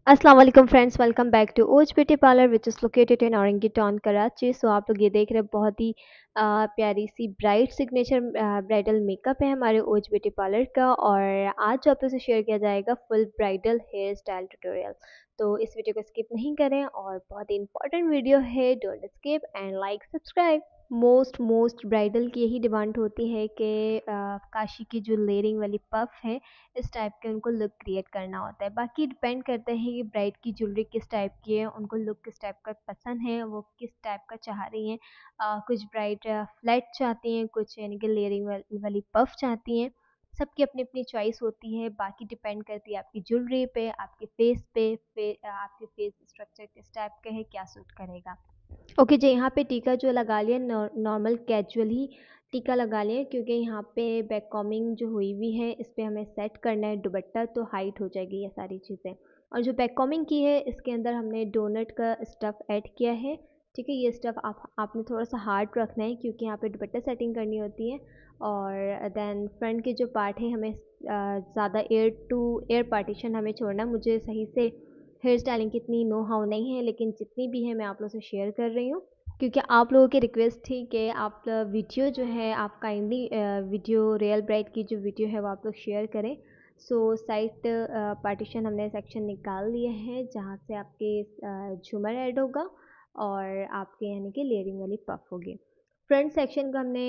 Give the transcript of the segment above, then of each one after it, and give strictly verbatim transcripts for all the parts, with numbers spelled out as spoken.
अस्सलाम वालेकुम friends, welcome back to Oz beauty parlour which is located in Orangi Town Karachi. So आप लोग ये देख रहे हैं बहुत ही अ, प्यारी सी ब्राइट सिग्नेचर ब्राइडल मेकअप है हमारे ओज ब्यूटी पार्लर का। और आज जो आप लोग से शेयर किया जाएगा full bridal hair style tutorial. तो इस वीडियो को स्किप नहीं करें और बहुत ही इंपॉर्टेंट वीडियो है, don't skip and like subscribe. Most most bridal की यही डिमांड होती है कि अ, काशी की जो लेयरिंग वाली पफ है इस टाइप के उनको लुक क्रिएट करना होता है। बाकी डिपेंड करता है कि ब्राइड की ज्वेलरी किस टाइप की है, उनको लुक किस टाइप का पसंद है, वो किस टाइप का चाह रही हैं। अ, कुछ ब्राइड फ्लैट चाहती हैं, कुछ यानी कि लेयरिंग वाली पफ चाहती हैं। सबकी अपनी अपनी चॉइस होती है। बाकी डिपेंड करती है आपकी ज्वेलरी पे, आपके फेस पे, फे, आपके फेस स्ट्रक्चर किस टाइप का है, क्या सूट करेगा। ओके जी, यहाँ पे टीका जो लगा लिया, नॉर्मल कैजुअल ही टीका लगा लिया, क्योंकि यहाँ पे बैक कॉमिंग जो हुई हुई है इस पर हमें सेट करना है दुपट्टा, तो हाइट हो जाएगी ये सारी चीज़ें। और जो बैक कॉमिंग की है इसके अंदर हमने डोनट का स्टफ़ ऐड किया है। ठीक है, ये स्टफ़ आप आपने थोड़ा सा हार्ड रखना है क्योंकि यहाँ पे दुपट्टा सेटिंग करनी होती है। और देन फ्रंट के जो पार्ट है हमें ज़्यादा एयर टू एयर पार्टीशन हमें छोड़ना। मुझे सही से हेयर स्टाइलिंग की इतनी नो हाउ नहीं है, लेकिन जितनी भी है मैं आप लोगों से शेयर कर रही हूँ क्योंकि आप लोगों की रिक्वेस्ट थी कि आप वीडियो जो है आप काइंडली वीडियो रियल ब्राइड की जो वीडियो है वो आप लोग शेयर करें। सो साइड पार्टीशन हमने सेक्शन निकाल लिए हैं जहाँ से आपके अ, झूमर ऐड होगा और आपके यानी कि लेयरिंग वाली पफ होगी। फ्रंट सेक्शन को हमने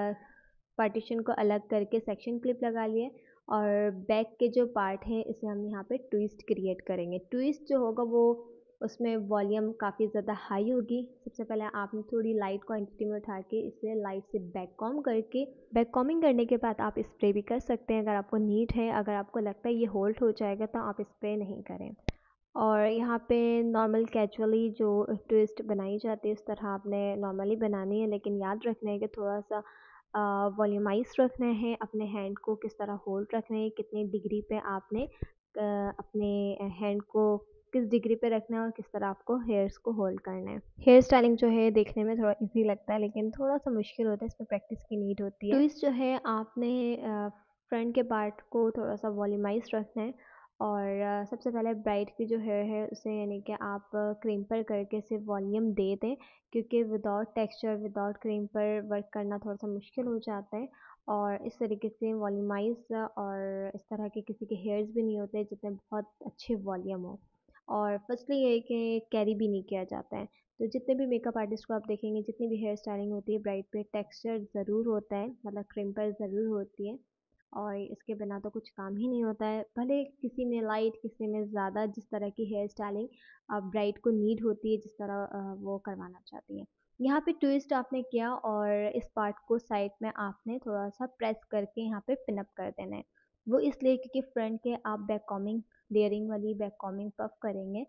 पार्टीशन को अलग करके सेक्शन क्लिप लगा लिए। और बैक के जो पार्ट है इसे हम यहाँ पे ट्विस्ट क्रिएट करेंगे। ट्विस्ट जो होगा वो उसमें वॉल्यूम काफ़ी ज़्यादा हाई होगी। सबसे पहले आपने थोड़ी लाइट क्वांटिटी में उठा के इसे लाइट से बैक कॉम करके, बैक कॉमिंग करने के बाद आप स्प्रे भी कर सकते हैं अगर आपको नीड है। अगर आपको लगता है ये होल्ड हो जाएगा तो आप स्प्रे नहीं करें। और यहाँ पे नॉर्मल कैजुअली जो ट्विस्ट बनाई जाती है उस तरह आपने नॉर्मली बनानी है, लेकिन याद रखना है कि थोड़ा सा वॉल्यूमाइज रखना है। अपने हैंड को किस तरह होल्ड रखना है, कितनी डिग्री पे आपने अ, अपने हैंड को किस डिग्री पे रखना है और किस तरह आपको हेयर्स को होल्ड करना है। हेयर स्टाइलिंग जो है देखने में थोड़ा इजी लगता है लेकिन थोड़ा सा मुश्किल होता है, इसमें प्रैक्टिस की नीड होती है। ट्विस्ट जो है आपने फ्रंट के पार्ट को थोड़ा सा वॉल्यूमाइज रखना है। और अ, सबसे पहले ब्राइड की जो हेयर है उसे यानी कि आप क्रीम्पर करके इसे वॉल्यूम दे दें, क्योंकि without texture without crimper work करना थोड़ा सा मुश्किल हो जाता है। और इस तरीके से वॉल्यूमाइज और इस तरह के किसी के हेयर्स भी नहीं होते जितने बहुत अच्छे वॉल्यूम हो। और फर्स्टली ये है कि कैरी भी नहीं किया जाता है। तो जितने भी मेकअप आर्टिस्ट को आप देखेंगे, जितनी भी हेयर स्टाइलिंग होती है ब्राइड पे टेक्सचर ज़रूर होता है, मतलब क्रिम्पर ज़रूर होती है। और इसके बिना तो कुछ काम ही नहीं होता है। भले किसी में लाइट किसी में ज़्यादा, जिस तरह की हेयर स्टाइलिंग ब्राइड को नीड होती है, जिस तरह अ, वो करवाना चाहती है। यहाँ पे ट्विस्ट आपने किया और इस पार्ट को साइड में आपने थोड़ा सा प्रेस करके यहाँ पे पिनअप कर देना है। वो इसलिए क्योंकि फ्रंट के आप बैक कॉमिंग लेयरिंग वाली बैक कॉमिंग पफ करेंगे,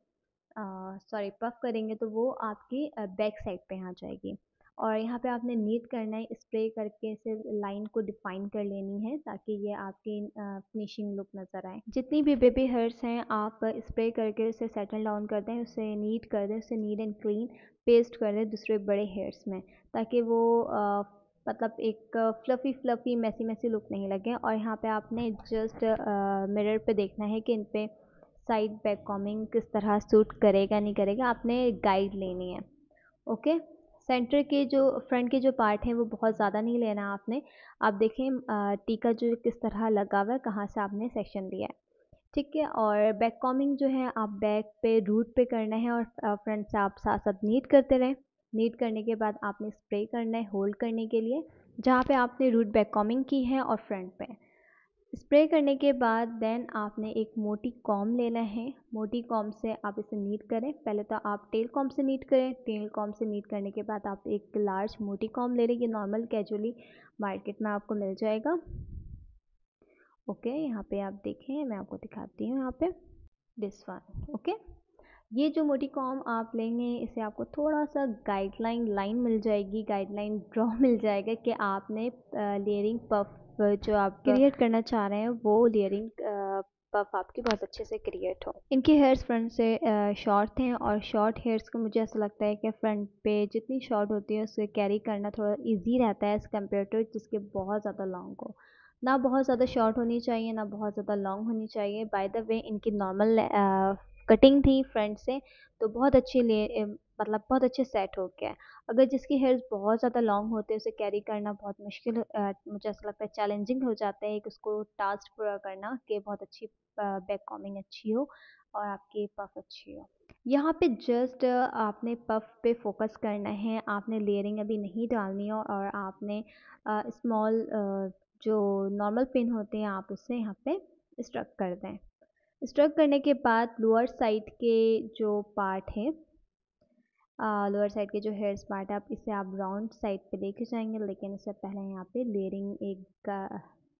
सॉरी पफ करेंगे तो वो आपकी बैक साइड पे आ जाएगी। और यहाँ पे आपने नीट करना है, स्प्रे करके इसे लाइन को डिफाइन कर लेनी है ताकि ये आपकी फिनिशिंग लुक नज़र आए। जितनी भी बेबी हेयर्स हैं आप स्प्रे करके उसे सेटल डाउन कर दें, उसे नीट कर दें, उसे नीट एंड क्लीन पेस्ट कर दें दूसरे बड़े हेयर्स में, ताकि वो अ, मतलब एक fluffy fluffy messy messy look नहीं लगे। और यहाँ पे आपने जस्ट मिरर पे देखना है कि इन पे साइड बैक कॉमिंग किस तरह सूट करेगा नहीं करेगा, आपने गाइड लेनी है। ओके, सेंटर के जो फ्रंट के जो पार्ट हैं वो बहुत ज़्यादा नहीं लेना आपने। आप देखें अ, टीका जो किस तरह लगा हुआ है, कहाँ से आपने सेक्शन लिया है। ठीक है, और बैक कॉमिंग जो है आप बैक पे रूट पे करना है और फ्रंट से आप साथ साथ नीट करते रहें। नीट करने के बाद आपने स्प्रे करना है होल्ड करने के लिए, जहाँ पे आपने रूट बैक कॉमिंग की है और फ्रंट पे स्प्रे करने के बाद देन आपने एक मोटी कॉम लेना है। मोटी कॉम से आप इसे नीट करें। पहले तो आप टेल कॉम से नीट करें। टेल कॉम से नीट करने के बाद आप एक लार्ज मोटी कॉम ले लें। ये नॉर्मल कैजुअली मार्केट में आपको मिल जाएगा। ओके, यहाँ पे आप देखें, मैं आपको दिखाती हूँ यहाँ पे दिस वन। ओके, ये जो मोटी कॉम आप लेंगे इसे आपको थोड़ा सा गाइडलाइन लाइन मिल जाएगी, गाइडलाइन ड्रॉ मिल जाएगा कि आपने लेयरिंग पफ जो आप क्रिएट करना चाह रहे हैं वो लेयरिंग पफ आपकी बहुत अच्छे से क्रिएट हो। इनके हेयर्स फ्रंट से शॉर्ट हैं और शॉर्ट हेयर्स को मुझे ऐसा लगता है कि फ्रंट पे जितनी शॉर्ट होती है उसे कैरी करना थोड़ा इजी रहता है एज़ कम्पेयर टू जिसके बहुत ज़्यादा लॉन्ग हो। ना बहुत ज़्यादा शॉर्ट होनी चाहिए ना बहुत ज़्यादा लॉन्ग होनी चाहिए। बाय द वे इनकी नॉर्मल कटिंग थी फ्रंट से, तो बहुत अच्छी ले ए, मतलब बहुत अच्छे सेट हो गया है। अगर जिसकी हेयर्स बहुत ज़्यादा लॉन्ग होते हैं उसे कैरी करना बहुत मुश्किल अ, मुझे ऐसा लगता है चैलेंजिंग हो जाता है एक उसको टास्क पूरा करना कि बहुत अच्छी बैक कॉमिंग अच्छी हो और आपकी पफ अच्छी हो। यहाँ पे जस्ट आपने पफ पे फोकस करना है, आपने लेयरिंग अभी नहीं डालनी है और आपने स्मॉल जो नॉर्मल पिन होते हैं आप उससे यहाँ पे स्ट्रक कर दें। स्ट्रक करने के बाद लोअर साइड के जो पार्ट है, लोअर साइड के जो हेयर्स पार्ट है, आप इसे आप राउंड साइड पे लेके जाएंगे, लेकिन इससे पहले यहाँ पे लेयरिंग एक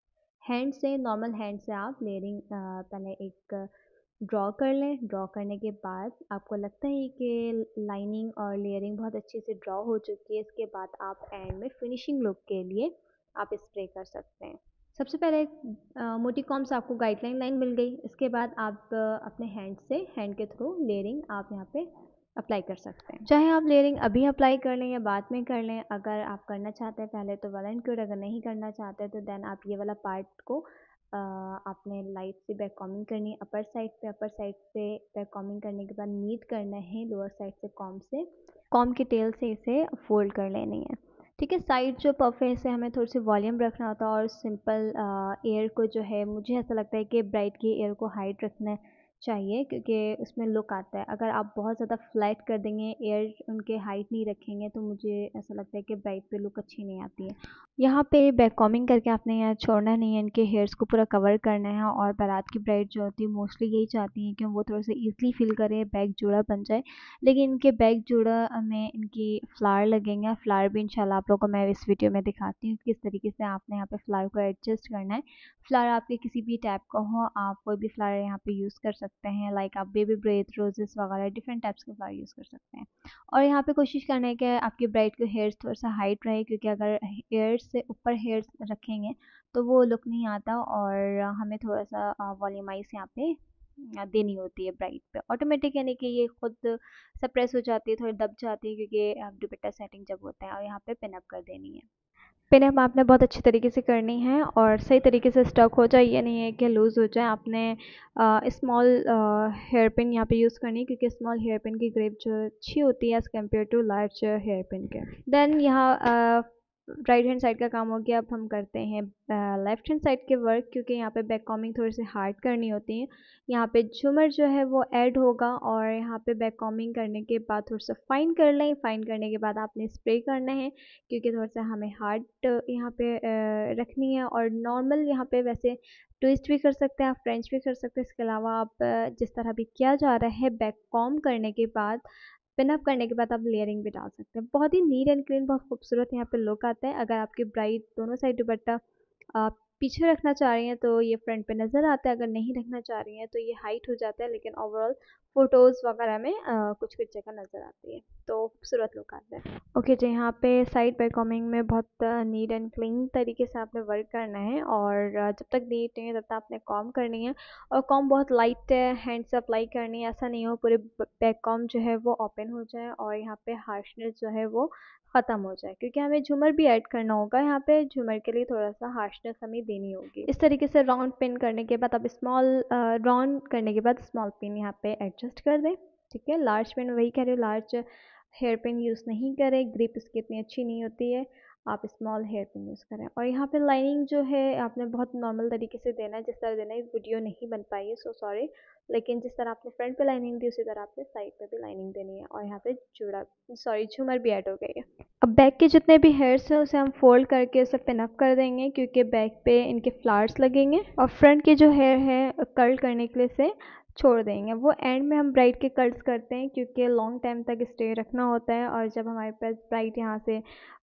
हैंड से, नॉर्मल हैंड से आप लेयरिंग पहले एक ड्रॉ कर लें। ड्रॉ करने के बाद आपको लगता है कि लाइनिंग और लेयरिंग बहुत अच्छे से ड्रॉ हो चुकी है, इसके बाद आप एंड में फिनिशिंग लुक के लिए आप स्प्रे कर सकते हैं। सबसे पहले अ, मोटी कॉम से आपको गाइडलाइन लाइन मिल गई, इसके बाद आप अ, अपने हैंड से, हैंड के थ्रू लेयरिंग आप यहाँ पे अप्लाई कर सकते हैं। चाहे आप लेयरिंग अभी अप्लाई कर लें या बाद में कर लें, अगर आप करना चाहते हैं पहले तो वेल एंड गुड, अगर नहीं करना चाहते तो देन आप ये वाला पार्ट को अ, आपने लाइट से बैक कॉमिंग करनी है अपर साइड पे, अपर साइड से बैक कॉमिंग करने के बाद नीट करना है लोअर साइड से कॉम से, कॉम की टेल से इसे फोल्ड कर लेनी है। ठीक है, साइड जो पफ है इसे हमें थोड़ी सी वॉल्यूम रखना होता है और सिंपल एयर को जो है, मुझे ऐसा लगता है कि ब्राइड की एयर को हाइट रखना चाहिए क्योंकि उसमें लुक आता है। अगर आप बहुत ज़्यादा फ्लैट कर देंगे, एयर उनके हाइट नहीं रखेंगे, तो मुझे ऐसा लगता है कि ब्राइड पे लुक अच्छी नहीं आती है। यहाँ पे बैक कॉमिंग करके आपने यहाँ छोड़ना नहीं है, इनके हेयर्स को पूरा कवर करना है। और बारात की ब्राइड जो होती है मोस्टली यही चाहती हैं कि वो थोड़ा सा ईजिली फील करे, बैक जोड़ा बन जाए, लेकिन इनके बैक जोड़ा में इनकी फ्लावर लगेंगे। फ्लावर भी इंशाल्लाह आप लोगों को मैं इस वीडियो में दिखाती हूँ किस तरीके से आपने यहाँ पे फ्लावर को एडजस्ट करना है। फ्लावर आपके किसी भी टाइप का हो, आप कोई भी फ्लावर यहाँ पे यूज़ कर सकते हैं, लाइक आप बेबी ब्रेथ, रोजेस वगैरह डिफरेंट टाइप्स के फ्लावर यूज़ कर सकते हैं। और यहाँ पे कोशिश करना है कि आपकी ब्राइड के हेयर्स थोड़ा सा हाइट रहे, क्योंकि अगर हेयर्स से ऊपर हेयर्स रखेंगे तो वो लुक नहीं आता और हमें थोड़ा सा वॉल्यूमाइज यहाँ पे देनी होती है ब्राइड पे ऑटोमेटिक, यानी कि ये खुद सप्रेस हो जाती है, थोड़ी दब जाती है क्योंकि दुपट्टा सेटिंग जब होता है। और यहाँ पे पिन अप कर देनी है। पिन अप आपने बहुत अच्छे तरीके से करनी है और सही तरीके से स्टक हो जाए, ये नहीं है कि लूज़ हो जाए। आपने स्मॉल हेयर पिन यहाँ पे यूज़ करनी है क्योंकि स्मॉल हेयर पिन की ग्रिप जो अच्छी होती है as compare to large hair pin के। देन यहाँ राइट हैंड साइड का काम हो गया, अब हम करते हैं लेफ्ट हैंड साइड के वर्क, क्योंकि यहाँ पे बैक कॉमिंग थोड़ी सी हार्ड करनी होती है। यहाँ पे झूमर जो है वो ऐड होगा और यहाँ पे बैक कॉमिंग करने के बाद थोड़ा सा फाइन कर लें। फाइन करने के बाद आपने स्प्रे करना है क्योंकि थोड़ा सा हमें हार्ड यहाँ पे रखनी है। और नॉर्मल यहाँ पे वैसे ट्विस्ट भी कर सकते हैं आप, फ्रेंच भी कर सकते हैं। इसके अलावा आप जिस तरह भी किया जा रहा है, बैक कॉम करने के बाद, पिन अप करने के बाद आप लेयरिंग भी डाल सकते हैं। बहुत ही नीट एंड क्लीन, बहुत खूबसूरत यहाँ पे लुक आता है। अगर आपकी ब्राइड दोनों साइड दुपट्टा आप पीछे रखना चाह रही हैं तो ये फ्रंट पे नज़र आता है, अगर नहीं रखना चाह रही हैं तो ये हाइट हो जाता है, लेकिन ओवरऑल फ़ोटोज़ वगैरह में आ, कुछ कुछ जगह नज़र आती है, तो खूबसूरत लुक आता है। ओके जी, यहाँ पे साइड बाय कॉमिंग में बहुत नीट एंड क्लीन तरीके से आपने वर्क करना है और जब तक नीट नहीं है तब तक आपने कॉम करनी है। और कॉम बहुत लाइट हैंड से अप्लाई करनी है, ऐसा नहीं हो पूरे बैक कॉम जो है वो ओपन हो जाए और यहाँ पे हार्शनेस जो है वो ख़त्म हो जाए, क्योंकि हमें झूमर भी ऐड करना होगा। यहाँ पे झूमर के लिए थोड़ा सा हार्शनेस हमें देनी होगी। इस तरीके से राउंड पिन करने के बाद, अब स्मॉल राउंड करने के बाद स्मॉल पिन यहाँ पे एडजस्ट कर दें। ठीक है, लार्ज पिन वही कह रही हूँ, लार्ज हेयर पिन यूज़ नहीं करें, ग्रिप इसकी इतनी अच्छी नहीं होती है, आप स्मॉल हेयर पिन यूज़ करें। और यहाँ पे लाइनिंग जो है आपने बहुत नॉर्मल तरीके से देना है, जिस तरह देना है। वीडियो नहीं बन पाई है, सो सॉरी, लेकिन जिस तरह आपने फ्रंट पे लाइनिंग दी उसी तरह आपने साइड पे भी लाइनिंग देनी है। और यहाँ पे जुड़ा सॉरी झूमर भी ऐड हो गई है। अब बैक के जितने भी हेयर्स हैं उसे हम फोल्ड करके उसे पिन अप कर देंगे क्योंकि बैक पे इनके फ्लावर्स लगेंगे। और फ्रंट के जो हेयर है कर्ल करने के लिए से छोड़ देंगे, वो एंड में हम ब्राइड के कर्ल्स करते हैं क्योंकि लॉन्ग टाइम तक स्टे रखना होता है। और जब हमारे पास ब्राइड यहाँ से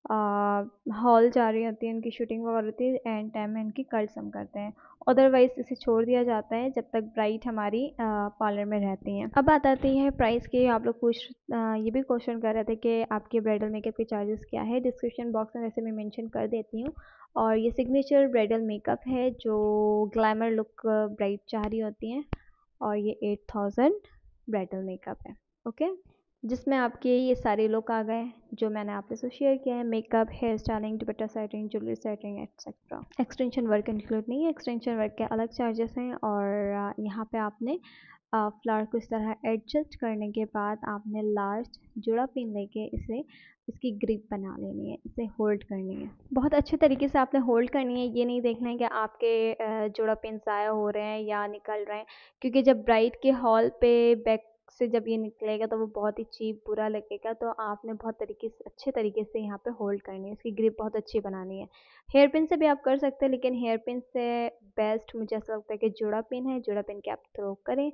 हॉल जा रही होती है, उनकी शूटिंग वगैरह होती है, एंड टाइम में इनकी कर्ल्स हम करते हैं। अदरवाइज इसे छोड़ दिया जाता है जब तक ब्राइड हमारी पार्लर में रहती हैं। अब बात आती है प्राइस की। आप लोग पूछ आ, ये भी क्वेश्चन कर रहे थे कि आपके ब्राइडल मेकअप के चार्जेस क्या है। डिस्क्रिप्शन बॉक्स में वैसे मैं मेंशन कर देती हूँ। और ये सिग्नेचर ब्राइडल मेकअप है जो ग्लैमर लुक ब्राइड चाह रही होती हैं, और ये एट थाउजेंड ब्राइडल मेकअप है। ओके, जिसमें आपके ये सारे लुक आ गए जो मैंने आपसे से शेयर किया है, makeup, hair styling, dupatta setting, jewellery setting etcetera. Extension work include नहीं है, एक्सटेंशन वर्क के अलग चार्जेस हैं। और यहाँ पे आपने फ्लावर को इस तरह एडजस्ट करने के बाद आपने लास्ट जोड़ा पिन लेके इसे इसकी ग्रिप बना लेनी है, इसे होल्ड करनी है। बहुत अच्छे तरीके से आपने होल्ड करनी है। ये नहीं देखना है कि आपके जोड़ा पिन ज़ाया हो रहे हैं या निकल रहे हैं, क्योंकि जब ब्राइड के हॉल पे बैक से जब ये निकलेगा तो वो बहुत ही चीप बुरा लगेगा। तो आपने बहुत तरीके से अच्छे तरीके से यहाँ पे होल्ड करनी है, इसकी ग्रिप बहुत अच्छी बनानी है। हेयर पिन से भी आप कर सकते हैं, लेकिन हेयर पिन से बेस्ट मुझे ऐसा लगता है कि जोड़ा पिन है। जोड़ा पिन के आप थ्रो करें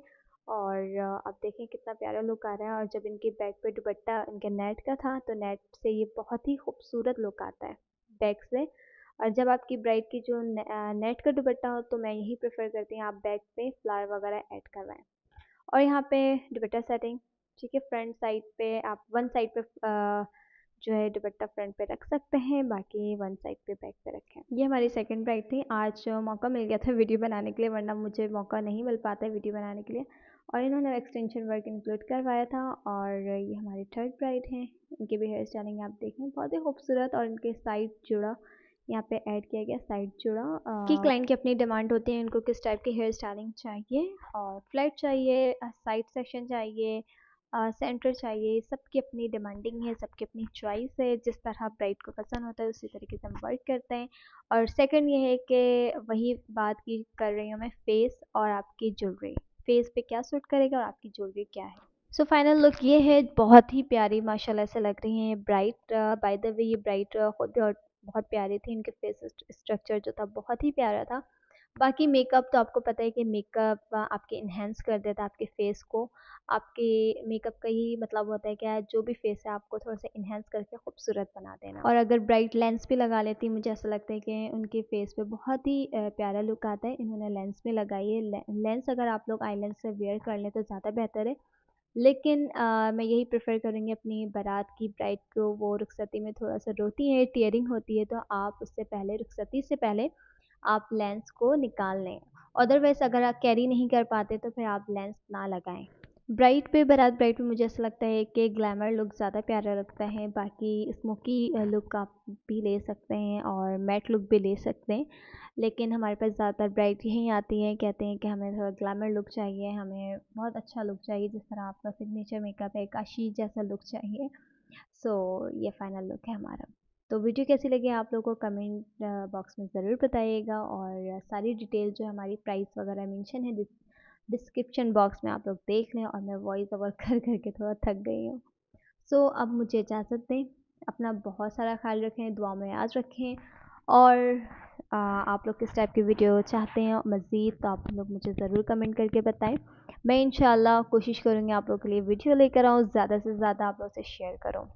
और आप देखें कितना प्यारा लुक आ रहा है। और जब इनके बैक पे दुपट्टा इनके नेट का था तो नेट से ये बहुत ही खूबसूरत लुक आता है बैक से। और जब आपकी ब्राइड की जो ने, नेट का दुपट्टा हो तो मैं यही प्रेफर करती हूँ आप बैक पे फ्लावर वगैरह ऐड करवाएं। और यहाँ पे दुपट्टा सेटिंग, ठीक है, फ्रंट साइड पे आप वन साइड पे आ, जो है दुपट्टा फ्रंट पे रख सकते हैं, बाकी वन साइड पे बैक पे रखें। ये हमारी सेकंड ब्राइड थी। आज मौका मिल गया था वीडियो बनाने के लिए, वरना मुझे मौका नहीं मिल पाता है वीडियो बनाने के लिए, और इन्होंने एक्सटेंशन वर्क इंक्लूड करवाया था। और ये हमारी थर्ड ब्राइड हैं, इनकी भी हेयर स्टाइलिंग आप देखें बहुत ही खूबसूरत। और इनके साइड जुड़ा यहाँ पे ऐड किया गया, साइड जुड़ा कि क्लाइंट की अपनी डिमांड होती है इनको किस टाइप की हेयर स्टाइलिंग चाहिए, और फ्लैट चाहिए, साइड सेक्शन चाहिए, सेंटर चाहिए, सबकी अपनी डिमांडिंग है, सबकी अपनी चॉइस है। जिस तरह ब्राइड को पसंद होता है उसी तरीके से हम वर्क करते हैं। और सेकंड ये है कि वही बात की कर रही हूँ मैं, फेस और आपकी ज्वेलरी, फेस पे क्या सूट करेगा और आपकी ज्वेलरी क्या है। सो फाइनल लुक ये है, बहुत ही प्यारी माशाल्लाह से लग रही हैं ब्राइट। बाय द वे ये ब्राइट खुद भी और बहुत प्यारी थी, इनके फेस स्ट्रक्चर जो था बहुत ही प्यारा था। बाकी मेकअप तो आपको पता है कि मेकअप आपके इन्हेंस कर देता है आपके फेस को। आपके मेकअप का ही मतलब होता है कि जो भी फेस है आपको थोड़ा सा इन्हेंस करके खूबसूरत बना देना। और अगर ब्राइट लेंस भी लगा लेती, मुझे ऐसा लगता है कि उनके फेस पे बहुत ही प्यारा लुक आता है। इन्होंने लेंस भी लगाई है, लेंस अगर आप लोग आई लेंस से वेयर कर लें तो ज़्यादा बेहतर है, लेकिन आ, मैं यही प्रेफर करूँगी अपनी बारात की ब्राइड को। वो रुखसती में थोड़ा सा रोती है, टीयरिंग होती है, तो आप उससे पहले, रुखसती से पहले आप लेंस को निकाल लें। अदरवाइज़ अगर आप कैरी नहीं कर पाते तो फिर आप लेंस ना लगाएं। ब्राइड पे, बारात ब्राइड पे मुझे ऐसा लगता है कि ग्लैमर लुक ज़्यादा प्यारा लगता है। बाकी स्मोकी लुक आप भी ले सकते हैं और मैट लुक भी ले सकते हैं, लेकिन हमारे पास ज़्यादातर ब्राइड यहीं आती हैं, कहते हैं कि हमें थोड़ा ग्लैमर लुक चाहिए, हमें बहुत अच्छा लुक चाहिए, जिस तरह आपका सिग्नेचर मेकअप है, काशी जैसा लुक चाहिए। सो so, ये फाइनल लुक है हमारा। तो वीडियो कैसी लगी आप लोगों को कमेंट बॉक्स में ज़रूर बताइएगा, और सारी डिटेल जो हमारी प्राइस वगैरह मेंशन है डिस्क्रिप्शन बॉक्स में आप लोग देख लें। और मैं वॉइस ओवर कर करके थोड़ा थक गई हूँ। सो so, अब मुझे इजाज़त दें, अपना बहुत सारा ख्याल रखें, दुआ में याद रखें। और आ, आप लोग किस टाइप की वीडियो चाहते हैं मज़ीद, तो आप लोग मुझे ज़रूर कमेंट करके बताएं। मैं इंशाल्लाह कोशिश करूँगी आप लोगों के लिए वीडियो लेकर आऊँ, ज़्यादा से ज़्यादा आप लोग से शेयर करूँ।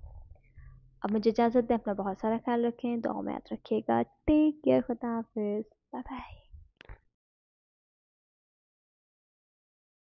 अब मुझे इजाज़त दें, अपना बहुत सारा ख्याल रखें, दुआ में याद रखिएगा। टेक केयर, खुदा हाफिज़, बाय बाय।